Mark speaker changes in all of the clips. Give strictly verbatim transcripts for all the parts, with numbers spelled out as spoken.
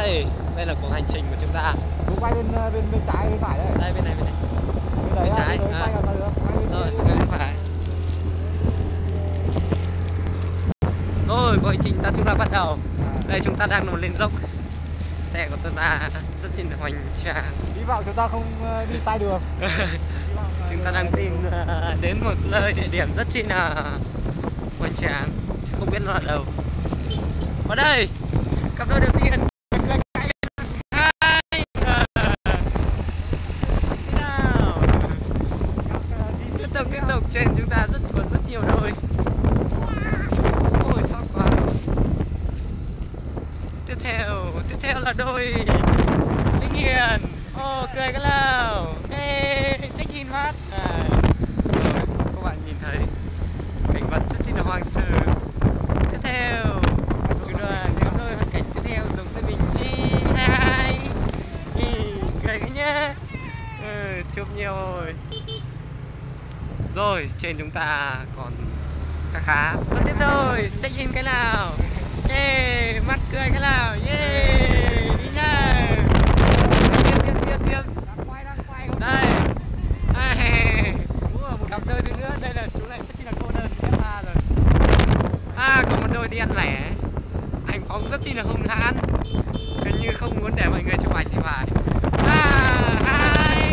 Speaker 1: Đây, đây là cuộc hành trình của chúng ta.
Speaker 2: Cũng quay bên bên bên trái bên phải đây.
Speaker 1: Đây bên này bên này.
Speaker 2: Bên đấy
Speaker 1: Bên
Speaker 2: á,
Speaker 1: trái.
Speaker 2: bên đấy
Speaker 1: À.
Speaker 2: quay làm sao được? Quay bên
Speaker 1: Rồi,
Speaker 2: kia.
Speaker 1: bên phải. Rồi, cuộc hành trình ta chúng ta bắt đầu. Đây chúng ta đang nằm lên dốc. Xe của chúng ta rất là hoành tráng.
Speaker 2: Hy vọng chúng ta không uh, đi sai đường.
Speaker 1: Chúng ta đang tìm uh, đến một nơi địa điểm rất chi là hoành tráng, chứ không biết nó ở đâu. Ở đây, cặp đôi đầu tiên. Hai. Nào. Tiếp tục tiếp tục, trên chúng ta rất còn rất nhiều đôi. Ôi sót quá. Tiếp theo, tiếp theo là đôi Linh Hiền. Ô, oh, cười cái nào. Ê, check in mắt. À, rồi, các bạn nhìn thấy cảnh vật rất chi là hoang sơ. Tiếp theo, chúng ta nếu đôi hoàn cảnh tiếp theo giống với mình. Ê, hai. Ê, cười cái nhá. Ừ, chụp nhiều rồi. Rồi, trên chúng ta còn khá khá. Và tiếp rồi, check in cái nào. Yeah, mắt cười cái nào. Yeah, đi nha. Tiếp tiếp tiếp tiếp.
Speaker 2: Đang quay đang quay.
Speaker 1: Đây. À, một cặp đôi thứ nữa. Đây là chú này rất chi là cô đơn. F ba rồi. À, còn một đôi đi ăn lẻ. Anh phóng rất chi là hung hãn. Gần như không muốn để mọi người chụp ảnh thì phải. À, hai.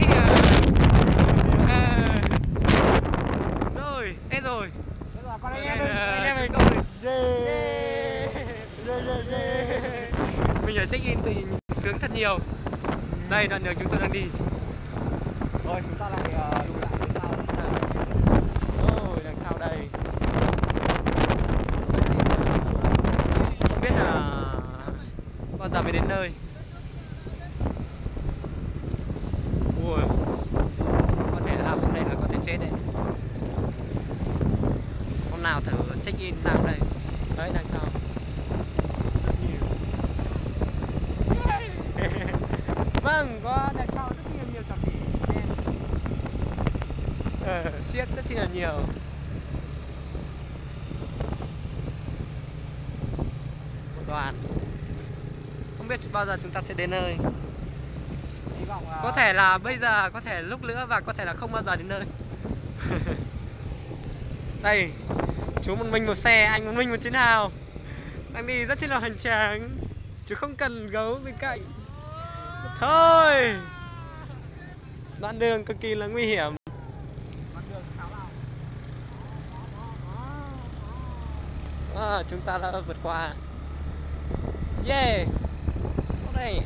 Speaker 1: À. Rồi, hết rồi.
Speaker 2: Con anh
Speaker 1: Đây
Speaker 2: em
Speaker 1: là
Speaker 2: anh em mình.
Speaker 1: chúng tôi.
Speaker 2: Yeah. Yeah, yeah, yeah.
Speaker 1: Mình ở check in thì sướng thật nhiều. Đây đoạn đường chúng tôi đang đi.
Speaker 2: Rồi chúng ta lại uh, lùi lại phía sau.
Speaker 1: Rồi đằng sau đây. Rất chi không biết là bao giờ mới đến nơi. Ui, có thể là lao xuống đây là có thể chết đấy. Hôm nào thử check in nào đây. Đấy đằng sau. Rất nhiều. Vâng, có đằng sau rất nhiều nhiều cặp đỉ xem. Ờ, siết rất chi là nhiều. Một đoàn. Không biết bao giờ chúng ta sẽ đến nơi.
Speaker 2: Hy vọng là
Speaker 1: Có thể là bây giờ, có thể lúc nữa và có thể là không bao giờ đến nơi. Đây, chú một mình một xe, anh một mình một chiến hào. Đang đi rất chi là hoành tráng. Chú không cần gấu bên cạnh. Thôi. Đoạn đường cực kỳ là nguy hiểm. À, chúng ta đã vượt qua. Yeah. Đây.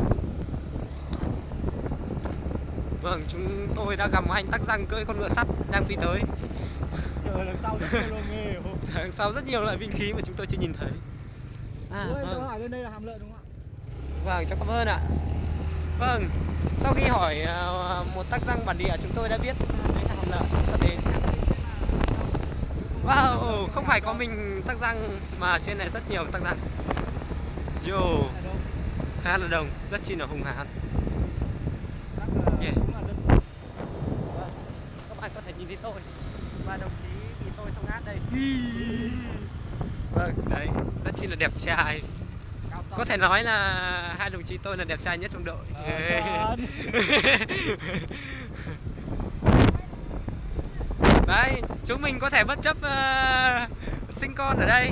Speaker 1: Vâng, chúng tôi đã gặp một anh tắc răng cưỡi con ngựa sắt đang phi tới.
Speaker 2: ở đằng sau rất nhiều lồng nghề.
Speaker 1: Đằng sau rất nhiều loại binh khí mà chúng tôi chưa nhìn thấy. À,
Speaker 2: Ôi,
Speaker 1: vâng.
Speaker 2: tôi hỏi lên đây là hàm lợn đúng không ạ?
Speaker 1: Vâng, cháu cảm ơn ạ. Vâng, sau khi hỏi uh, một tắc răng bản địa, chúng tôi đã biết đấy là hàm lợn sắp đến. Wow, không phải có mình tắc răng mà trên này rất nhiều tắc răng. Yo, khá là đông, rất chi là hung hãn. Yeah. Các bạn có thể nhìn thấy tôi và đồng chí vì tôi trong hát đây. Vâng, đấy, rất chi là đẹp trai. Có thể nói là hai đồng chí tôi là đẹp trai nhất trong đội. À, đấy, chúng mình có thể bất chấp uh, sinh con ở đây.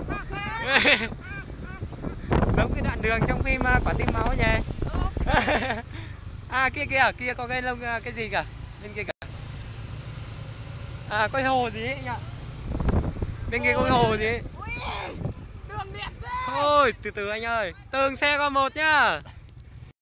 Speaker 1: Giống cái đoạn đường trong phim uh, Quả tim máu nhỉ. À kia kia kia có cái lông uh, cái gì cả bên kia cả. À có cái hồ gì ấy nhỉ? Bên kia có cái hồ gì ấy. Thôi từ từ anh ơi, từng xe qua một nhá.